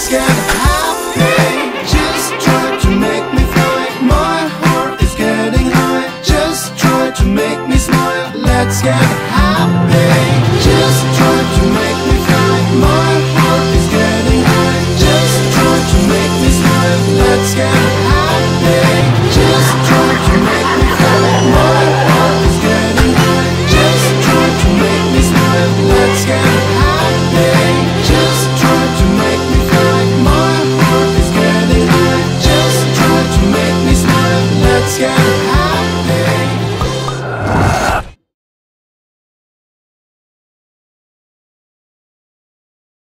Let's get happy. Just try to make me fly. My heart is getting high. Just try to make me smile. Let's get